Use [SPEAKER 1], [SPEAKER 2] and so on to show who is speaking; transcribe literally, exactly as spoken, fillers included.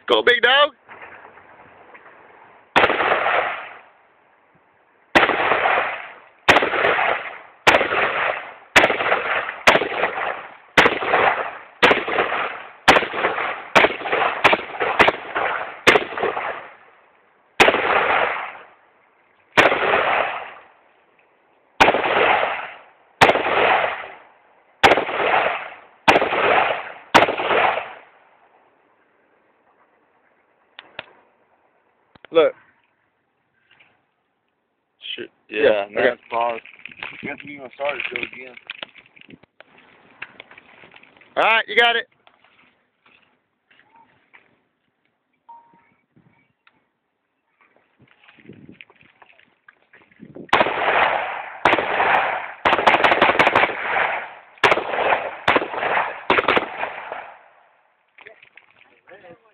[SPEAKER 1] Go, big dog. Look.
[SPEAKER 2] Shit. Yeah,
[SPEAKER 1] Yeah,
[SPEAKER 2] now
[SPEAKER 1] okay.
[SPEAKER 2] it's paused. You have to be gonna start it, go again.
[SPEAKER 1] All right, you got it.
[SPEAKER 3] Red.